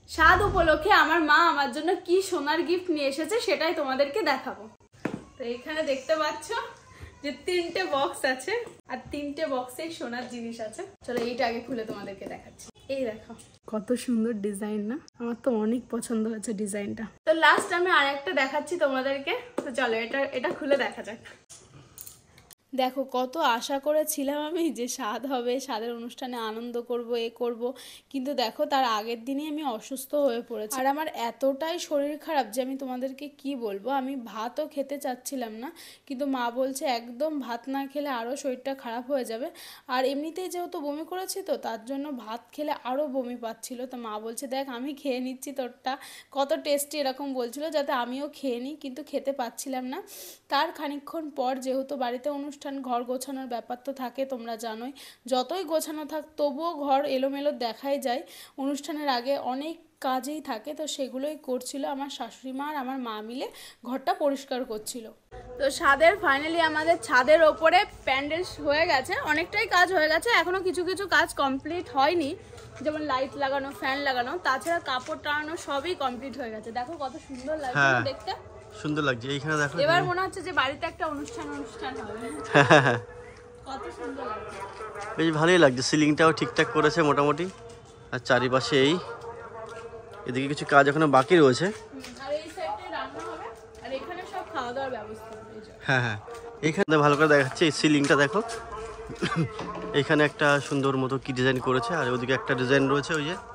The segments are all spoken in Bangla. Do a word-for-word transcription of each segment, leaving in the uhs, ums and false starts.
স্বাদ উপলক্ষে আমার মা আমার জন্য কি সোনার গিফট নিয়ে এসেছে সেটাই তোমাদেরকে দেখাবো। তো এখানে দেখতে পাচ্ছ যে তিনটে বক্স আছে আর তিনটে বক্সে সোনার জিনিস আছে। চলো এইটা আগে খুলে তোমাদেরকে দেখাচ্ছি। এই দেখো কত সুন্দর ডিজাইন না, আমার তো অনেক পছন্দ হয়েছে ডিজাইনটা। তো লাস্ট আমি আর একটা দেখাচ্ছি তোমাদেরকে। তো চলো এটা এটা খুলে দেখা যাক। দেখো কত আশা করেছিলাম আমি যে স্বাদ হবে, স্বাদের অনুষ্ঠানে আনন্দ করব, এ করব, কিন্তু দেখো তার আগের দিনই আমি অসুস্থ হয়ে পড়েছি। আর আমার এতটাই শরীর খারাপ যে আমি তোমাদেরকে কি বলবো, আমি ভাতও খেতে চাচ্ছিলাম না, কিন্তু মা বলছে একদম ভাত না খেলে আরও শরীরটা খারাপ হয়ে যাবে। আর এমনিতেই যেহেতু বমি করেছি তো তার জন্য ভাত খেলে আরও বমি পাচ্ছিল। তো মা বলছে দেখ আমি খেয়ে নিচ্ছি, তোরটা কত টেস্টি এরকম বলছিল যাতে আমিও খেয়ে নিই, কিন্তু খেতে পাচ্ছিলাম না। তার খানিকক্ষণ পর যেহেতু বাড়িতে অনুষ্ঠান, ঘর গোছানোর ব্যাপার তো থাকে তোমরা জানোই, যতই গোছানো থাক তবুও ঘর এলোমেলো দেখাই যায়। অনুষ্ঠানের আগে অনেক কাজেই থাকে, তো সেগুলোই করছিল আমার শাশুড়ি মা আর আমার মা মিলে ঘরটা পরিষ্কার করছিল। তো ছাদের ফাইনালি আমাদের ছাদের ওপরে প্যান্ডেল হয়ে গেছে, অনেকটাই কাজ হয়ে গেছে, এখনো কিছু কিছু কাজ কমপ্লিট হয়নি, যেমন লাইট লাগানো, ফ্যান লাগানো, তাছাড়া কাপড় টানানো সবই কমপ্লিট হয়ে গেছে। দেখো কত সুন্দর লাগছে দেখতে, সুন্দর লাগছে এইখানে দেখো। এবার মনে হচ্ছে যে বাড়িতে একটা অনুষ্ঠান অনুষ্ঠান হবে। কত সুন্দর লাগছে, বেশ ভালোই লাগছে। সিলিংটাও ঠিকঠাক করেছে মোটামুটি, আর চারিপাশে এই এদিকে কিছু কাজ এখনো বাকি রয়েছে। আর এই সাইডে রান্না হবে আর এখানে সব খাওয়া দাওয়ার ব্যবস্থা হবে। হ্যাঁ হ্যাঁ, এইখানে ভালো করে দেখাচ্ছে, এই সিলিংটা দেখো, এইখানে একটা সুন্দর মতো কি ডিজাইন করেছে, আর ওদিকে একটা ডিজাইন রয়েছে ওই যে।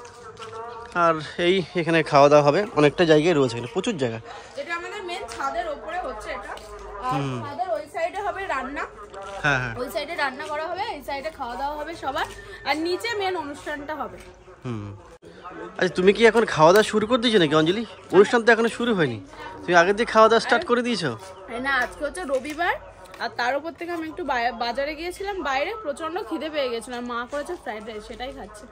আর এই এখানে খাওয়া দাওয়া হবে, অনেকটা জায়গায় রয়েছে, এখানে প্রচুর জায়গা। এটা আমাদের মেন ছাদের উপরে হচ্ছে এটা, আর ছাদের ওই সাইডে হবে রান্না। হ্যাঁ হ্যাঁ, ওই সাইডে রান্না করা হবে, এই সাইডে খাওয়া দাওয়া হবে সবার, আর নিচে মেন অনুষ্ঠানটা হবে। হুম, আচ্ছা তুমি কি এখন খাওয়া দাওয়া শুরু করে দিয়েছো নাকি অঞ্জলি? অনুষ্ঠান তো এখনো শুরু হয়নি, তুমি আগের দিয়ে খাওয়া দাওয়া স্টার্ট করে দিয়েছো? না, আজকে হচ্ছে রবিবার, আর তার উপর থেকে আমি একটু বাজারে গিয়েছিলাম, বাইরে প্রচন্ড খিদে পেয়ে গেছিলাম, মা করেছে ফ্রাইড রাইস, সেটাই খাচ্ছে।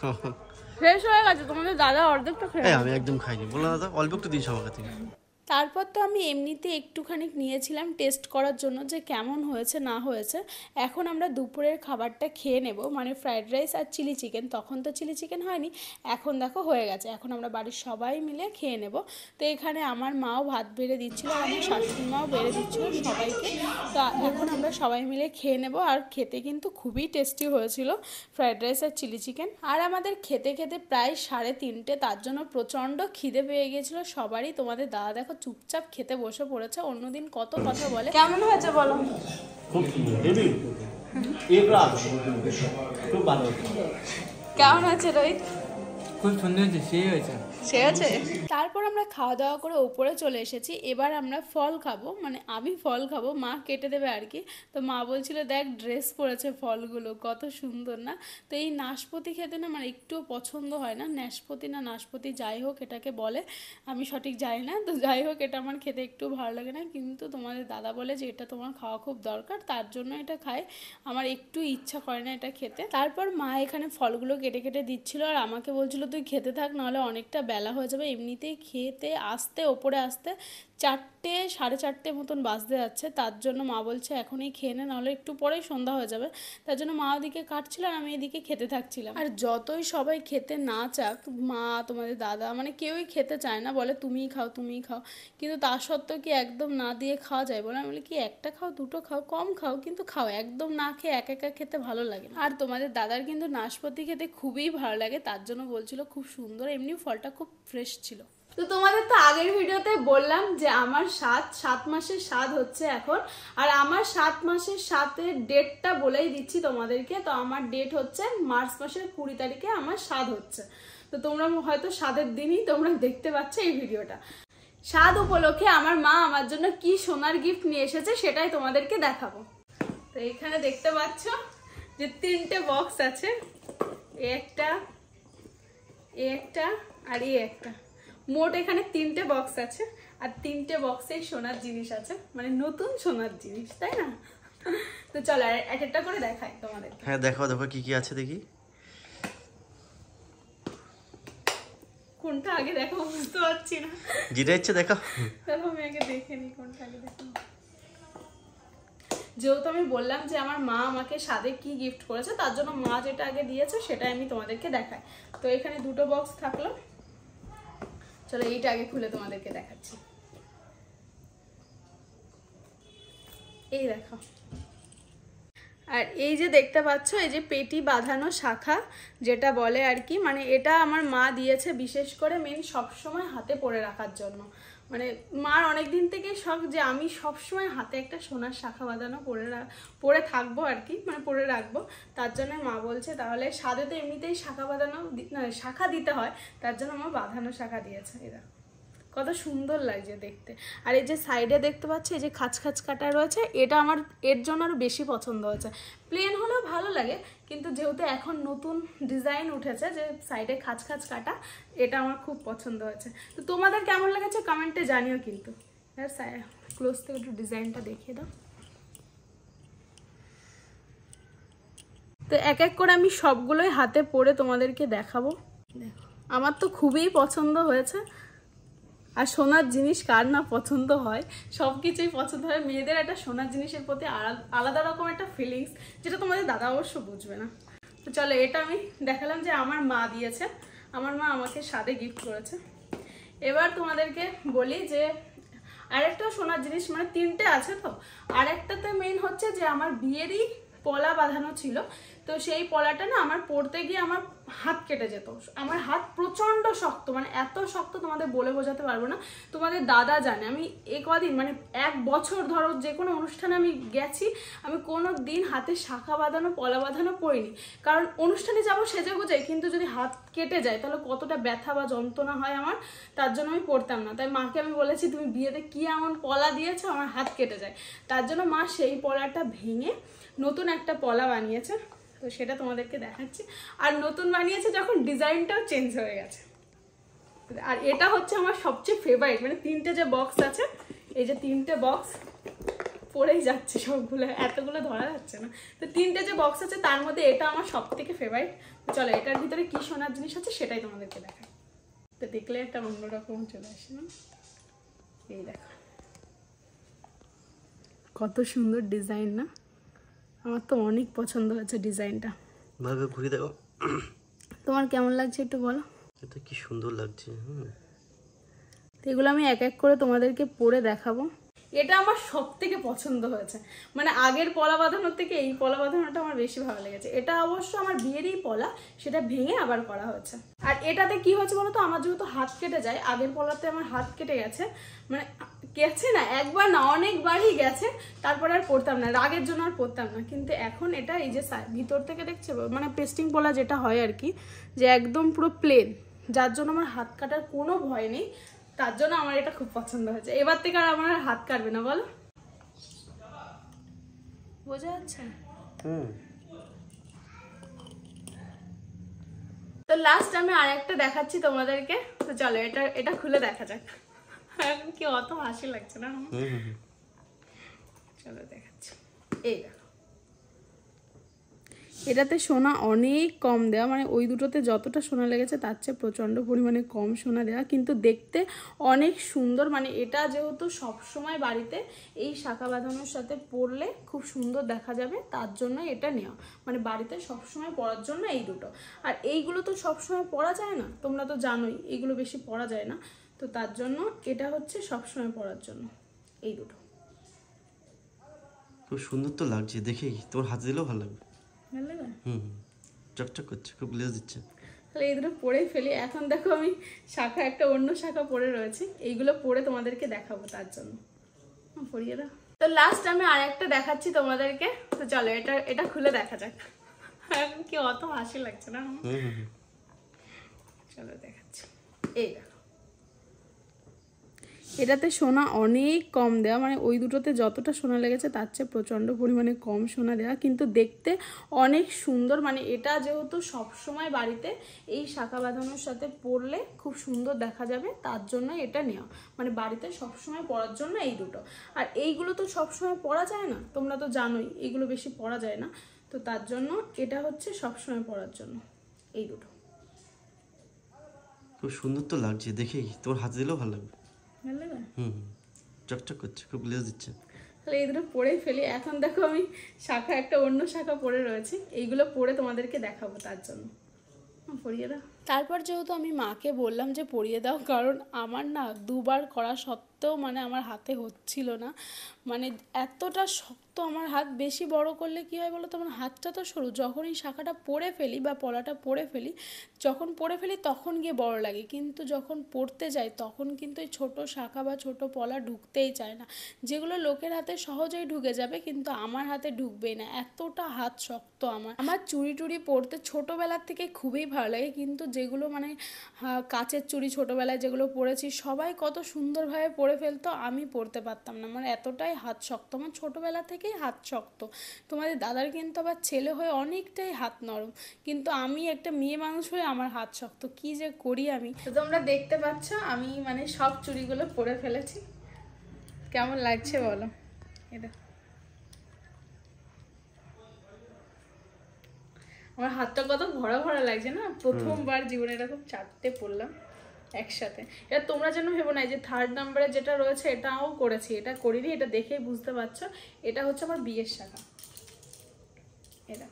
ফ্রেশ হয়ে গেছে, তোমাদের দাদা অর্ধেকটা খেয়ে। আমি একদম খাইনি, বললাম দাদা অল্প একটু দিয়েছো আমাকে তুমি। তারপর তো আমি এমনিতে একটুখানি নিয়েছিলাম টেস্ট করার জন্য যে কেমন হয়েছে না হয়েছে। এখন আমরা দুপুরের খাবারটা খেয়ে নেব, মানে ফ্রাইড রাইস আর চিলি চিকেন। তখন তো চিলি চিকেন হয়নি, এখন দেখো হয়ে গেছে, এখন আমরা বাড়ির সবাই মিলে খেয়ে নেব। তো এখানে আমার মাও ভাত বেড়ে দিচ্ছিলো আর আমার শাশুড়ি মাও বেড়ে দিচ্ছিলো সবাইকে। তো এখন আমরা সবাই মিলে খেয়ে নেব, আর খেতে কিন্তু খুবই টেস্টি হয়েছিল ফ্রাইড রাইস আর চিলি চিকেন। আর আমাদের খেতে খেতে প্রায় সাড়ে তিনটে, তার জন্য প্রচণ্ড খিদে পেয়ে গিয়েছিলো সবারই। তোমাদের দাদা দেখো চুপচাপ খেতে বসে পড়েছে, অন্যদিন কত কথা বলে। কেমন হয়েছে বলো? খুব সুন্দর, হেভি এবার খুব ভালো। কেমন হয়েছে রোহিত? খুব সুন্দর হয়েছে, সেই হয়েছে, সে আছে। তারপর আমরা খাওয়া দাওয়া করে উপরে চলে এসেছি, এবার আমরা ফল খাবো, মানে আমি ফল খাবো, মা কেটে দেবে আর কি। তো মা বলছিল দেখ ড্রেস পরেছে ফলগুলো কত সুন্দর না। তো এই নাশপাতি খেতে না আমার একটুও পছন্দ হয় না, নাশপাতি না নাশপাতি যাই হোক এটাকে বলে, আমি সঠিক জানি না। তো যাই হোক এটা আমার খেতে একটু ভালো লাগে না, কিন্তু তোমাদের দাদা বলে যে এটা তোমার খাওয়া খুব দরকার, তার জন্য এটা খাই, আমার একটু ইচ্ছা করে না এটা খেতে। তারপর মা এখানে ফলগুলো কেটে কেটে দিচ্ছিল আর আমাকে বলছিল তুই খেতে থাক, নাহলে অনেকটা বেলা হয়ে যাবে। এমনিতেই খেতে আসতে ওপরে আসতে চারটে সাড়ে চারটে মতন বাজতে যাচ্ছে, তার জন্য মা বলছে এখনই খেয়ে নে, নাহলে একটু পরেই সন্ধ্যা হয়ে যাবে। তার জন্য মা ওদিকে কাটছিল আর আমি এদিকে খেতে থাকছিলাম। আর যতই সবাই খেতে না চাক, মা তোমাদের দাদা মানে কেউই খেতে চায় না, বলে তুমিই খাও তুমিই খাও, কিন্তু তা সত্ত্বেও কি একদম না দিয়ে খাওয়া যায় বলে? আমি বলি কি একটা খাও দুটো খাও কম খাও, কিন্তু খাও, একদম না খেয়ে এক একা খেতে ভালো লাগে না। আর তোমাদের দাদার কিন্তু নাশপাতি খেতে খুবই ভালো লাগে, তার জন্য বলছিল খুব সুন্দর, এমনি ফলটা খুব ফ্রেশ ছিল। তো তোমাদের তো আগের ভিডিওতে বললাম যে আমার সাত সাত মাসের স্বাদ হচ্ছে এখন, আর আমার সাত মাসের সাতের ডেটটা বলেই দিচ্ছি তোমাদেরকে। তো আমার ডেট হচ্ছে মার্চ মাসের কুড়ি তারিখে আমার স্বাদ হচ্ছে। তো তোমরা হয়তো স্বাদের দিনই তোমরা দেখতে পাচ্ছ এই ভিডিওটা। স্বাদ উপলক্ষে আমার মা আমার জন্য কি সোনার গিফট নিয়ে এসেছে সেটাই তোমাদেরকে দেখাবো। তো এখানে দেখতে পাচ্ছ যে তিনটে বক্স আছে, এ একটা, এ একটা আর এ একটা, মোট এখানে তিনটে বক্স আছে, আর তিনটে বক্সে সোনার জিনিস আছে, মানে নতুন সোনার জিনিস, তাই না? তো চলো এক একটা করে দেখাই তোমাদের। হ্যাঁ দেখো দেখো কি কি আছে দেখি, কোনটা আগে দেখো বুঝতে পারছি না, যেটা ইচ্ছে দেখো। দেখো আমি আগে দেখে নিই কোনটা আগে দেখো। যেহেতু আমি বললাম যে আমার মা আমাকে স্বাদে কি গিফট করেছে, তার জন্য মা যেটা আগে দিয়েছে সেটাই আমি তোমাদেরকে দেখাই। তো এখানে দুটো বক্স থাকলো, চলো এইটা আগে খুলে তোমাদেরকে দেখাচ্ছি। এই দেখো, আর এই যে দেখতে পাচ্ছ এই যে পেটি বাঁধানো শাখা যেটা বলে আর কি, মানে এটা আমার মা দিয়েছে বিশেষ করে মেন সবসময় হাতে পরে রাখার জন্য। মানে মার অনেক দিন থেকেই শখ যে আমি সবসময় হাতে একটা সোনার শাখা বাঁধানো পরে পরে থাকবো আর কি, মানে পরে রাখবো। তার জন্য মা বলছে তাহলে সাধে তো এমনিতেই শাখা বাঁধানো না শাখা দিতে হয়, তার জন্য মা বাঁধানো শাখা দিয়েছে। এরা কত সুন্দর লাগছে দেখতে। আর এই যে সাইডে দেখতে পাচ্ছি এই যে খাঁচ খাঁচ কাটা রয়েছে, এটা আমার এর জন্য আরও বেশি পছন্দ হয়েছে। প্লেন হলেও ভালো লাগে, কিন্তু যেহেতু এখন নতুন ডিজাইন উঠেছে যে সাইডে খাঁচ খাঁচ কাটা, এটা আমার খুব পছন্দ হয়েছে। তো তোমাদের কেমন লেগেছে কমেন্টে জানিও কিন্তু। ক্লোজ থেকে একটু ডিজাইনটা দেখিয়ে দাও। তো এক এক করে আমি সবগুলোই হাতে পরে তোমাদেরকে দেখাবো। দেখো আমার তো খুবই পছন্দ হয়েছে। আর সোনার জিনিস কার না পছন্দ হয়, সব কিছুই পছন্দ হয়। মেয়েদের একটা সোনার জিনিসের প্রতি আলাদা রকম একটা ফিলিংস, যেটা তোমাদের দাদা অবশ্য বুঝবে না। তো চলো এটা আমি দেখালাম যে আমার মা দিয়েছে, আমার মা আমাকে সাদে গিফট করেছে। এবার তোমাদেরকে বলি যে আরেকটা সোনার জিনিস, মানে তিনটে আছে তো। আরেকটাতে মেইন হচ্ছে যে আমার বিয়েরই পলা বাঁধানো ছিল, তো সেই পলাটা না আমার পরতে গিয়ে আমার হাত কেটে যেত। আমার হাত প্রচণ্ড শক্ত, মানে এত শক্ত তোমাদের বলে বোঝাতে পারবো না। তোমাদের দাদা জানে আমি এ কদিন মানে এক বছর ধরো যে কোনো অনুষ্ঠানে আমি গেছি, আমি কোনো দিন হাতে শাখা বাঁধানো পলা বাঁধানো পরিনি। কারণ অনুষ্ঠানে যাবো সেজে গুজাই, কিন্তু যদি হাত কেটে যায় তাহলে কতটা ব্যথা বা যন্ত্রণা হয় আমার, তার জন্য আমি পরতাম না। তাই মাকে আমি বলেছি তুমি বিয়েতে কি এমন পলা দিয়েছো আমার হাত কেটে যায়। তার জন্য মা সেই পলাটা ভেঙে নতুন একটা পলা বানিয়েছে, তো সেটা তোমাদেরকে দেখাচ্ছি। আর নতুন বানিয়েছে যখন ডিজাইনটাও চেঞ্জ হয়ে গেছে। আর এটা হচ্ছে আমার সবচেয়ে ফেভারিট, মানে তিনটে যে বক্স আছে, এই যে তিনটে বক্স পড়েই যাচ্ছে সবগুলো, এতগুলো ধরা যাচ্ছে না। তো তিনটে যে বক্স আছে তার মধ্যে এটা আমার সব থেকে ফেভারিট। চলো এটার ভিতরে কি সোনার জিনিস আছে সেটাই তোমাদেরকে দেখাই। তো দেখলে একটা অন্যরকম চলে আসে না। এই দেখো কত সুন্দর ডিজাইন না, আমার তো অনেক পছন্দ হয়েছে ডিজাইনটা। ভাবে ঘুরে দেখো তোমার কেমন লাগছে একটু বলো। এটা কি সুন্দর লাগছে। হুম, তো এগুলো আমি এক এক করে তোমাদেরকে পরে দেখাবো। এটা আমার সব থেকে পছন্দ হয়েছে, মানে আগের পলা বাঁধানোর থেকে এই পলা বাঁধানোটা আমার বেশি ভালো লেগেছে। এটা অবশ্য আমার বিয়েরই পলা, সেটা ভেঙে আবার করা হয়েছে। আর এটাতে কি হয়েছে বলো তো, আমার যেহেতু হাত কেটে যায়, আগের পলাতে আমার হাত কেটে গেছে, মানে গেছে না একবার না অনেকবারই গেছে, তারপরে আর পরতাম না, রাগের জন্য আর পরতাম না। কিন্তু এখন এটা এই যে ভিতর থেকে দেখছে মানে পেস্টিং পলা যেটা হয় আর কি, যে একদম পুরো প্লেন, যার জন্য আমার হাত কাটার কোনো ভয় নেই, তার জন্য আমার এটা খুব পছন্দ হয়েছে। এবার থেকে আর আমার হাত কাটবে না, বলো বোঝা যাচ্ছে। হুম, তো লাস্ট আমি আরেকটা দেখাচ্ছি তোমাদেরকে। তো চলো এটা এটা খুলে দেখা যাক। এখন কি অত হাসি লাগছে না, চলো দেখাচ্ছি। এই দেখো এটাতে সোনা অনেক কম দেওয়া, মানে ওই দুটোতে যতটা সোনা লেগেছে তার চেয়ে প্রচণ্ড পরিমাণে কম সোনা দেওয়া, কিন্তু দেখতে অনেক সুন্দর। মানে এটা যেহেতু সবসময় বাড়িতে এই শাখা বাঁধানোর সাথে পরলে খুব সুন্দর দেখা যাবে, তার জন্য এটা নেওয়া, মানে বাড়িতে সবসময় পরার জন্য এই দুটো। আর এইগুলো তো সবসময় পরা যায় না, তোমরা তো জানোই এইগুলো বেশি পরা যায় না, তো তার জন্য এটা হচ্ছে সবসময় পরার জন্য এই দুটো। খুব সুন্দর তো লাগছে দেখেই, তোর হাতে দিলেও ভালো লাগবে। ভালো লাগে? হুম, চকচক করছে, খুব গ্লেজ দিচ্ছে। তাহলে এই দুটো পরেই ফেলি। এখন দেখো আমি শাখা একটা অন্য শাখা পরে রয়েছে, এইগুলো পরে তোমাদেরকে দেখাবো, তার জন্য পরিয়ে দাও। তো লাস্ট আমি আর একটা দেখাচ্ছি তোমাদেরকে। তো চলো এটা এটা খুলে দেখা যাক। এখন কি অত হাসি লাগছে না, চলো দেখাচ্ছি। এই দেখো এটাতে সোনা অনেক কম দেওয়া, মানে ওই দুটোতে যতটা সোনা লেগেছে তার চেয়ে প্রচণ্ড পরিমাণে কম সোনা দেওয়া, কিন্তু দেখতে অনেক সুন্দর। মানে এটা যেহেতু সবসময় বাড়িতে এই শাখা বাঁধানোর সাথে পরলে খুব সুন্দর দেখা যাবে, তার জন্য এটা নেওয়া, মানে বাড়িতে সবসময় পরার জন্য এই দুটো। আর এইগুলো তো সবসময় পরা যায় না, তোমরা তো জানোই এইগুলো বেশি পরা যায় না, তো তার জন্য এটা হচ্ছে সবসময় পরার জন্য এই দুটো। খুব সুন্দর তো লাগছে দেখেই, তোর হাতে দিলেও ভালো লাগবে। ভালো লাগে? হুম, চকচক করছে, খুব গ্লেজ দিচ্ছে। তাহলে এই দুটো পরেই ফেলি। এখন দেখো আমি শাখা একটা অন্য শাখা পরে রয়েছে, এইগুলো পরে তোমাদেরকে দেখাবো, তার জন্য পরিয়ে দাও। তারপর যেহেতু আমি মাকে বললাম যে পরিয়ে দাও, কারণ আমার না দুবার করা সত্ত্বেও মানে আমার হাতে হচ্ছিল না, মানে এতটা শক্ত আমার হাত। বেশি বড় করলে কী হয় বলো তো, আমার হাতটা তো সরু, যখনই শাখাটা পরে ফেলি বা পলাটা পরে ফেলি, যখন পরে ফেলি তখন গিয়ে বড় লাগে, কিন্তু যখন পরতে যাই তখন কিন্তু এই ছোটো শাখা বা ছোটো পলা ঢুকতেই চায় না। যেগুলো লোকের হাতে সহজেই ঢুকে যাবে কিন্তু আমার হাতে ঢুকবেই না, এতটা হাত শক্ত আমার। আমার চুড়ি টুড়ি পরতে ছোটোবেলার থেকে খুবই ভালো লাগে, কিন্তু যেগুলো মানে হা- কাচের চুড়ি ছোটোবেলায় যেগুলো পরেছি সবাই কত সুন্দরভাবে পরে ফেলতো, আমি পরতে পারতাম না, আমার এতটাই হাত শক্ত, আমার ছোটোবেলা থেকেই হাত শক্ত। তোমাদের দাদার কিন্তু আবার ছেলে হয়ে অনেকটাই হাত নরম, কিন্তু আমি একটা মেয়ে মানুষ হয়ে আমার হাত শক্ত, কি যে করি আমি। তো তোমরা দেখতে পাচ্ছ আমি মানে সব চুড়িগুলো পরে ফেলেছি, কেমন লাগছে বলো এটা। আমার হাতটা কত ভরা ভরা লাগছে না, প্রথমবার জীবনে এরকম চারটে পরলাম একসাথে। এটা তোমরা যেন ভেবো না যে থার্ড নাম্বারে যেটা রয়েছে এটাও করেছি, এটা করিনি, এটা দেখেই বুঝতে পারছো। এটা হচ্ছে আমার বিয়ের শাখা, এটা।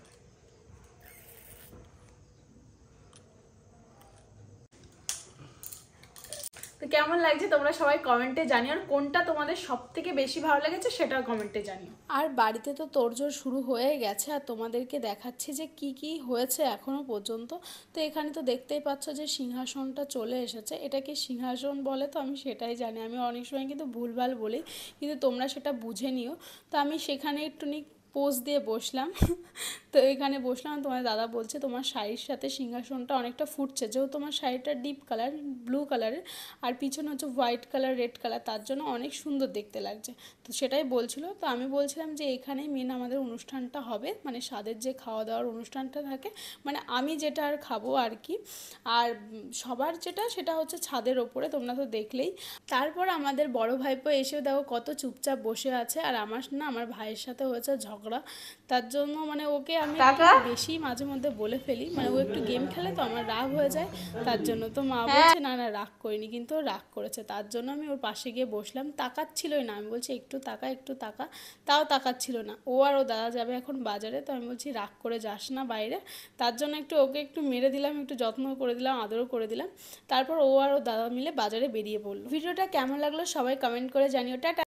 তো কেমন লাগছে তোমরা সবাই কমেন্টে জানিও, আর কোনটা তোমাদের সব থেকে বেশি ভালো লেগেছে সেটাও কমেন্টে জানিও। আর বাড়িতে তো তোড়জোড় শুরু হয়ে গেছে, আর তোমাদেরকে দেখাচ্ছি যে কি কি হয়েছে এখনো পর্যন্ত। তো এখানে তো দেখতেই পাচ্ছ যে সিংহাসনটা চলে এসেছে, এটাকে সিংহাসন বলে তো আমি সেটাই জানি, আমি অনেক সময় কিন্তু ভুলভাল বলি, কিন্তু তোমরা সেটা বুঝে নিও। তো আমি সেখানে একটুখানি পোজ দিয়ে বসলাম। তো এখানে বসলাম, তোমার দাদা বলছে তোমার শাড়ির সাথে সিংহাসনটা অনেকটা ফুটছে, যেহেতু তোমার শাড়িটা ডিপ কালার ব্লু কালারের, আর পিছনে হচ্ছে হোয়াইট কালার রেড কালার, তার জন্য অনেক সুন্দর দেখতে লাগছে। তো সেটাই বলছিল, তো আমি বলছিলাম যে এখানেই মেন আমাদের অনুষ্ঠানটা হবে, মানে স্বাদের যে খাওয়া দাওয়ার অনুষ্ঠানটা থাকে, মানে আমি যেটা আর খাবো আর কি, আর সবার যেটা সেটা হচ্ছে ছাদের ওপরে, তোমরা তো দেখলেই। তারপর আমাদের বড় ভাইপো এসেও দেখো কত চুপচাপ বসে আছে, আর আমার না আমার ভাইয়ের সাথে হয়েছে ঝগড়া, তার জন্য মানে ওকে আমি একটু বেশি মাঝে মধ্যে বলে ফেলি, মানে ও একটু গেম খেলে তো আমার রাগ হয়ে যায়, তার জন্য। তো মা বলছে না না রাগ করিনি, কিন্তু ও রাগ করেছে, তার জন্য আমি ওর পাশে গিয়ে বসলাম। তাকাচ্ছিলই না, আমি বলছি একটু তাকা একটু তাকা, তাও তাকাচ্ছিল না। ও আর ও দাদা যাবে এখন বাজারে, তো আমি বলছি রাগ করে যাস না বাইরে, তার জন্য একটু ওকে একটু মেরে দিলাম, একটু যত্ন করে দিলাম, আদরও করে দিলাম। তারপর ও আর ও দাদা মিলে বাজারে বেরিয়ে পড়লো। ভিডিওটা কেমন লাগলো সবাই কমেন্ট করে জানিও। টাটা।